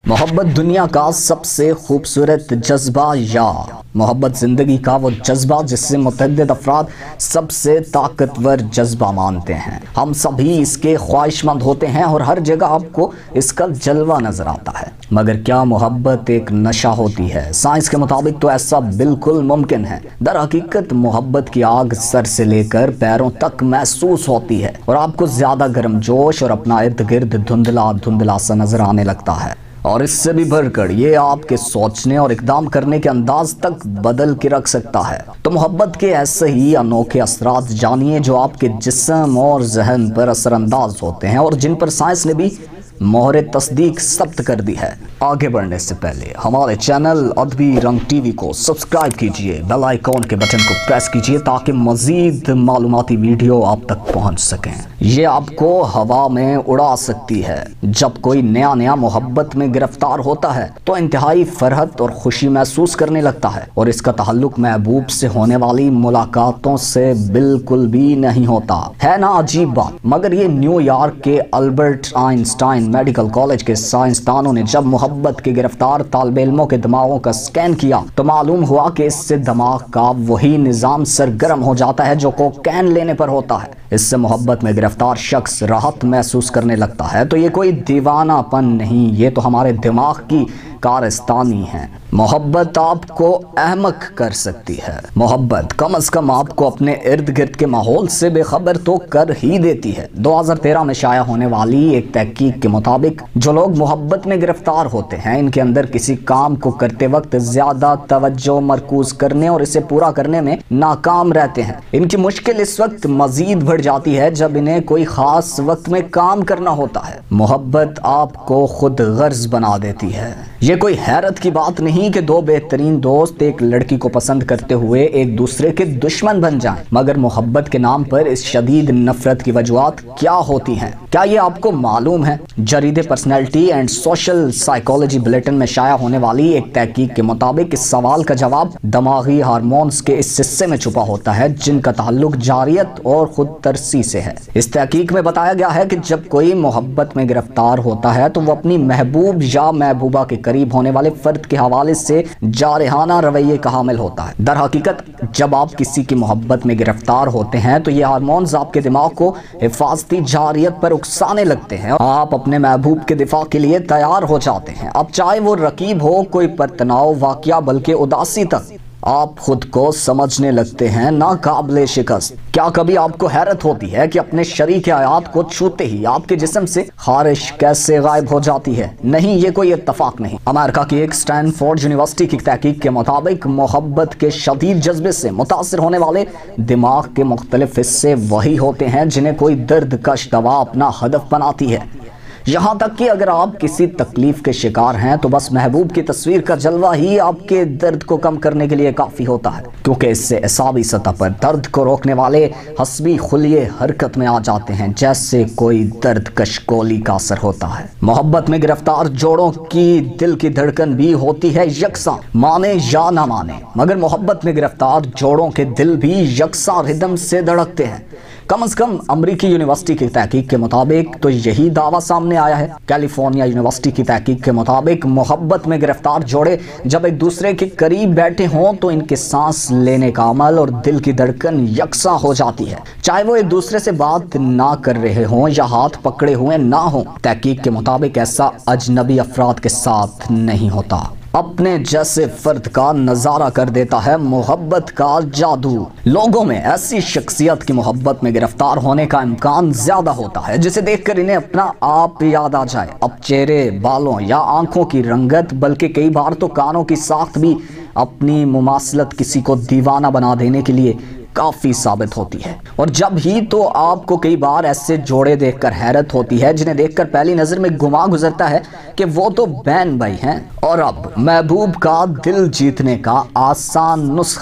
मोहब्बत दुनिया का सबसे खूबसूरत जज्बा या मोहब्बत ज़िंदगी का वो जज्बा जिससे मुतअद्दिद अफराद सबसे ताकतवर जज्बा मानते हैं। हम सभी इसके ख्वाहिशमंद होते हैं और हर जगह आपको इसका जलवा नज़र आता है। मगर क्या मोहब्बत एक नशा होती है? साइंस के मुताबिक तो ऐसा बिल्कुल मुमकिन है। दर हकीकत मोहब्बत की आग सर से लेकर पैरों तक महसूस होती है और आपको ज़्यादा गर्मजोश और अपना इर्द गिर्द धुंधला धुंधला सा नजर आने लगता है। और इससे भी बढ़कर ये आपके सोचने और इकदाम करने के अंदाज तक बदल के रख सकता है। तो मोहब्बत के ऐसे ही अनोखे असरात जानिए जो आपके जिस्म और जहन पर असरअंदाज होते हैं और जिन पर साइंस ने भी मोहरे तस्दीक सब्त कर दी है। आगे बढ़ने से पहले हमारे चैनल अदबी रंग टीवी को सब्सक्राइब कीजिए, बेल आइकॉन के बटन को प्रेस कीजिए ताकि मजीद मालूमाती वीडियो आप तक पहुंच सकें। ये आपको हवा में उड़ा सकती है। जब कोई नया मोहब्बत में गिरफ्तार होता है तो इंतहाई फरहत और खुशी महसूस करने लगता है और इसका ताल्लुक महबूब से होने वाली मुलाकातों से बिल्कुल भी नहीं होता है ना। अजीब बात, मगर ये न्यूयॉर्क के अल्बर्ट आइंस्टाइन मेडिकल कॉलेज के साइंसदानों ने जब मोहब्बत के गिरफ्तार तालिब इल्मों के दिमागों का स्कैन किया तो मालूम हुआ कि इससे दिमाग का वही निजाम सरगर्म हो जाता है जो कोकेन लेने पर होता है। इससे मोहब्बत में गिरफ्तार शख्स राहत महसूस करने लगता है। तो ये कोई दीवानापन नहीं, ये तो हमारे दिमाग की कारस्तानी है। मोहब्बत आपको अहमक कर सकती है। मोहब्बत कम से कम आपको अपने इर्द गिर्द के माहौल से बेखबर तो कर ही देती है। 2013 में शाया होने वाली एक तहकीक के मुताबिक जो लोग मोहब्बत में गिरफ्तार होते हैं इनके अंदर किसी काम को करते वक्त ज्यादा तवज्जो मरकूज करने और इसे पूरा करने में नाकाम रहते हैं। इनकी मुश्किल इस वक्त मजीद बढ़ जाती है जब इन्हें कोई खास वक्त में काम करना होता है। मोहब्बत आपको खुद गर्ज बना देती है। ये कोई हैरत की बात नहीं कि दो बेहतरीन दोस्त एक लड़की को पसंद करते हुए एक दूसरे के दुश्मन बन जाएं। मगर मोहब्बत के नाम पर इस शदीद नफरत की वजूहात क्या होती हैं? क्या ये आपको मालूम है? जरीदे personality and social psychology bulletin में शाया होने वाली एक तहकीक के मुताबिक इस सवाल का जवाब दिमागी हार्मोन्स के इस हिस्से में छुपा होता है जिनका ताल्लुक जारियत और खुद तरसी से है। इस तहकीक में बताया गया है कि जब कोई मोहब्बत में गिरफ्तार होता है तो वो अपनी महबूब या महबूबा के करीब होने वाले फर्द के हवाले से जारहाना रवैये का हामिल होता है। दर हकीकत जब आप किसी की मोहब्बत में गिरफ्तार होते हैं तो ये हार्मोन्स आपके दिमाग को हिफाजती जारियत पर उकसाने लगते हैं। आप अपने महबूब के दिफा के लिए तैयार हो जाते हैं। अब चाहे वो रकीब हो, कोई परतनाव वाकया, बल्कि उदासी तक आप खुद को समझने लगते हैं नाकाबिले शिकस्त। क्या कभी आपको हैरत होती है कि अपने शरीक हयात को छूते ही आपके जिस्म से खारिश कैसे गायब हो जाती है? नहीं, ये कोई इत्तफाक नहीं। अमेरिका की एक स्टैनफोर्ड यूनिवर्सिटी की तहकीक के मुताबिक मोहब्बत के शदीद जज्बे से मुतासिर होने वाले दिमाग के मुख्तलिफ हिस्से वही होते हैं जिन्हें कोई दर्द कश दवा अपना हदफ बनाती है। यहाँ तक कि अगर आप किसी तकलीफ के शिकार हैं तो बस महबूब की तस्वीर का जलवा ही आपके दर्द को कम करने के लिए काफ़ी होता है, क्योंकि इससे एसाबी सतह पर दर्द को रोकने वाले हस्बी खुलिये हरकत में आ जाते हैं जैसे कोई दर्द कश गोली का असर होता है। मोहब्बत में गिरफ्तार जोड़ों की दिल की धड़कन भी होती है यकसा, माने या ना माने, मगर मोहब्बत में गिरफ्तार जोड़ों के दिल भी यकसा रिदम से धड़कते हैं। कम से कम अमरीकी यूनिवर्सिटी की तहकीक के मुताबिक तो यही दावा सामने आया है। कैलिफोर्निया यूनिवर्सिटी की तहकीक के मुताबिक मोहब्बत में गिरफ्तार जोड़े जब एक दूसरे के करीब बैठे हों तो इनके सांस लेने का अमल और दिल की धड़कन यकसा हो जाती है, चाहे वो एक दूसरे से बात ना कर रहे हों या हाथ पकड़े हुए ना हों। तहकीक के मुताबिक ऐसा अजनबी अफराद के साथ नहीं होता। अपने जैसे फर्द का नजारा कर देता है मोहब्बत का जादू। लोगों में ऐसी शख्सियत की मोहब्बत में गिरफ्तार होने का इम्कान ज्यादा होता है जिसे देखकर इन्हें अपना आप याद आ जाए। अब चेहरे, बालों या आंखों की रंगत, बल्कि कई बार तो कानों की साख्त भी अपनी मुमासलत किसी को दीवाना बना देने के लिए काफी साबित होती है। और जब ही तो आपको कई बार ऐसे जोड़े देखकर हैरत होती है जिन्हें देखकर पहली नजर में गुमा गुजरता है कि वो तो बहन भाई हैं। और अब महबूब का दिल जीतने का आसान नुस्खा।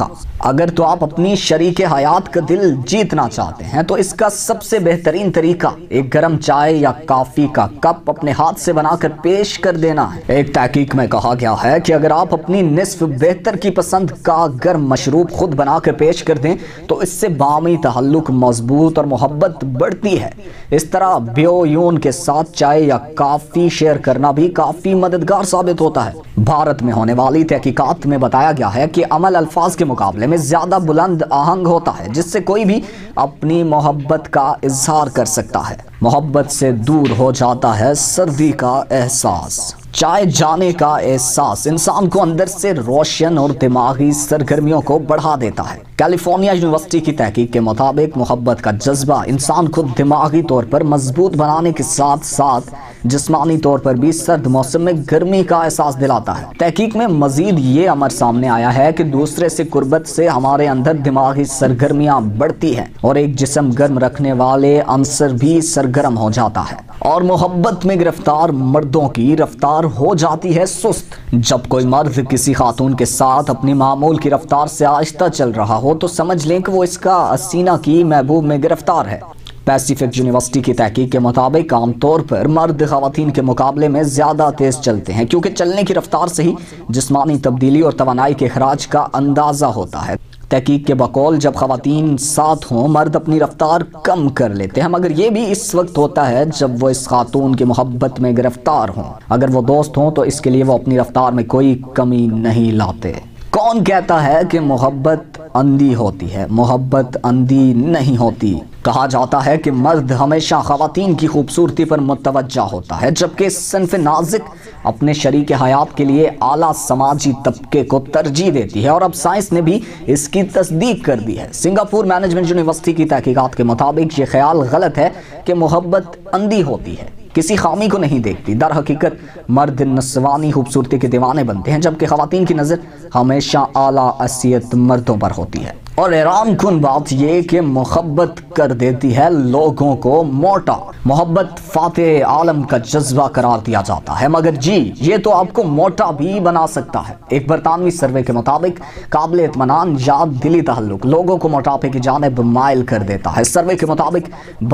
اگر تو آپ اپنی شریک حیات کا دل جیتنا چاہتے ہیں تو اس کا سب سے بہترین طریقہ ایک گرم چائے یا کافی کا کپ اپنے ہاتھ سے بنا کر پیش کر دینا ہے۔ ایک تحقیق میں کہا گیا ہے کہ اگر آپ اپنی نصف بہتر کی پسند کا گرم مشروب خود بنا کر پیش کر دیں تو اس سے باہمی تعلق مضبوط اور محبت بڑھتی ہے۔ اس طرح بیویون کے ساتھ چائے یا کافی شیئر کرنا بھی کافی مددگار ثابت ہوتا ہے۔ بھارت میں ہونے والی تحقیقات میں بتایا گیا ہے کہ عمل الفاظ کے مقابلے میں زیادہ بلند آہنگ ہوتا ہے، جس سے کوئی بھی اپنی محبت کا اظہار کر سکتا ہے۔ محبت سے دور ہو جاتا ہے سردی کا احساس۔ چائے جانے کا احساس انسان کو اندر سے روشن اور دماغی سرگرمیوں کو بڑھا دیتا ہے۔ کیلیفورنیا یونیورسٹی کی تحقیق کے مطابق محبت کا جذبہ انسان کو دماغی طور پر مضبوط بنانے کے ساتھ ساتھ جسمانی طور پر بھی سرد موسم میں گرمی کا احساس دلاتا ہے۔ تحقیق میں مزید یہ امر سامنے آیا ہے کہ دوسرے سے قربت سے ہمارے اندر دماغی سرگرمیاں بڑھتی ہیں اور ایک جسم گرم رکھنے والے عنصر بھی سرگرم ہو جاتا ہے، اور محبت میں گرفتار مردوں کی رفتار ہو جاتی ہے سست۔ جب کوئی مرد کسی خاتون کے ساتھ اپنی معمول کی رفتار سے آہستہ چل رہا ہو تو سمجھ لیں کہ وہ اس کا حسینہ کی محبوب میں گرفتار ہے۔ پیسیفک یونیورسٹی کی تحقیق کے مطابق عام طور پر مرد خواتین کے مقابلے میں زیادہ تیز چلتے ہیں، کیونکہ چلنے کی رفتار سے ہی جسمانی تبدیلی اور توانائی کے اخراج کا اندازہ ہوتا ہے۔ تحقیق کے بقول جب خواتین ساتھ ہوں مرد اپنی رفتار کم کر لیتے ہیں، مگر یہ بھی اس وقت ہوتا ہے جب وہ اس خاتون کی محبت میں گرفتار ہوں۔ اگر وہ دوست ہوں تو اس کے لیے وہ اپنی رفتار میں کوئی کمی نہیں لاتے۔ کون کہتا ہے کہ محبت اندھی ہوتی ہے؟ محبت اندھی نہیں ہوتی۔ کہا جاتا ہے کہ مرد ہمیشہ خواتین کی خوبصورتی پر متوجہ ہوتا ہے، جبکہ صنف نازک اپنے شریک حیات کے لیے اعلیٰ سماجی طبقے کو ترجیح دیتی ہے، اور اب سائنس نے بھی اس کی تصدیق کر دی ہے۔ سنگاپور مینجمنٹ یونیورسٹی کی تحقیقات کے مطابق یہ خیال غلط ہے کہ محبت اندھی ہوتی ہے، کسی خامی کو نہیں دیکھتی۔ در حقیقت مرد نسوانی خوبصورتی کے دیوانے بنتے ہیں، جبکہ خواتین کی نظر ہمیشہ اعلیٰ حیثیت مردوں پر ہوتی ہے۔ اور حیران کن بات یہ کہ محبت کر دیتی ہے لوگوں کو موٹا۔ محبت فاتح عالم کا جذبہ قرار دیا جاتا ہے، مگر جی یہ تو آپ کو موٹا بھی بنا سکتا ہے۔ ایک برطانوی سروے کے مطابق قابل اطمینان یاد دلی تعلق لوگوں کو موٹاپے کی جانب مائل کر دیتا ہے۔ سروے کے مطابق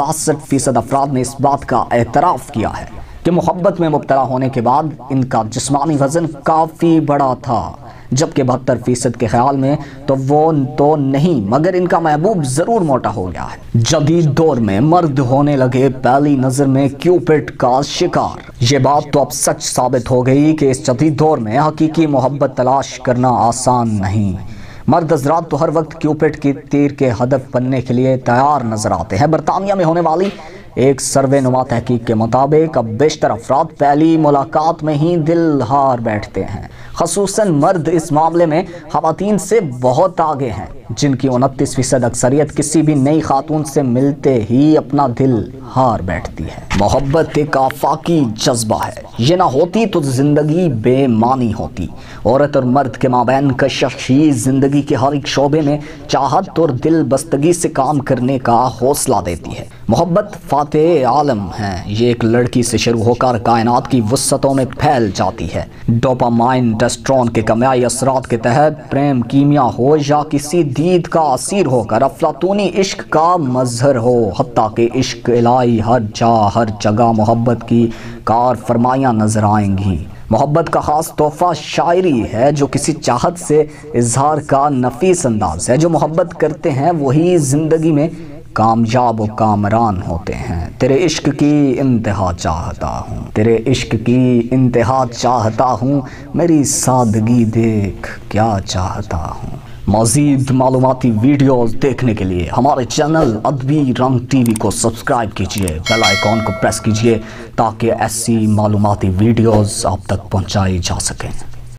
62% افراد نے اس بات کا اعتراف کیا ہے کہ محبت میں مبتلا ہونے کے بعد ان کا جسمانی وزن کافی بڑا تھا، جبکہ 72% کے خیال میں تو وہ تو نہیں مگر ان کا محبوب ضرور موٹا ہو گیا ہے۔ جدید دور میں مرد ہونے لگے پہلی نظر میں کیوپٹ کا شکار۔ یہ بات تو اب سچ ثابت ہو گئی کہ اس جدید دور میں حقیقی محبت تلاش کرنا آسان نہیں۔ مرد حضرات تو ہر وقت کیوپٹ کی تیر کے ہدف بننے کے لیے تیار نظر آتے ہیں۔ برطانیہ میں ہونے والی ایک سروے نما تحقیق کے مطابق اب بیشتر افراد پہلی ملاقات میں ہی دل ہار بیٹھتے ہیں۔ خصوصاً مرد اس معاملے میں خواتین سے بہت آگے ہیں، جن کی 29% اکثریت کسی بھی نئی خاتون سے ملتے ہی اپنا دل ہار بیٹھتی ہے۔ محبت ایک آفاقی جذبہ ہے، یہ نہ ہوتی تو زندگی بے معنی ہوتی۔ عورت اور مرد کے مابین کشش ہی زندگی کے ہر ایک شعبے میں چاہت اور دل بستگی سے کام کرنے کا حوصلہ دیتی ہے۔ محبت فاتح عالم ہے، یہ ایک لڑکی سے شروع ہو کر کائنات کی وسعتوں میں پھیل جاتی ہے۔ ڈوپامائن ٹیسٹرون کے کیمیائی اثرات کے تحت پریم کیمیا ہو یا کسی دید کا اسیر ہو کر افلاطونی عشق کا مظہر ہو، حتیٰ کہ عشق الہی ہر جگہ محبت کی کار فرمائیاں نظر آئیں گی۔ محبت کا خاص تحفہ شاعری ہے، جو کسی چاہت سے اظہار کا نفیس انداز ہے۔ جو محبت کرتے ہیں وہی زندگی میں کامیاب و کامران ہوتے ہیں۔ تیرے عشق کی انتہا چاہتا ہوں، تیرے عشق کی انتہا چاہتا ہوں، میری سادگی دیکھ کیا چاہتا ہوں۔ مزید معلوماتی ویڈیوز دیکھنے کے لیے ہمارے چینل ادبی رنگ ٹی وی کو سبسکرائب کیجیے، بیل آئیکن کو پریس کیجیے تاکہ ایسی معلوماتی ویڈیوز آپ تک پہنچائی جا سکیں۔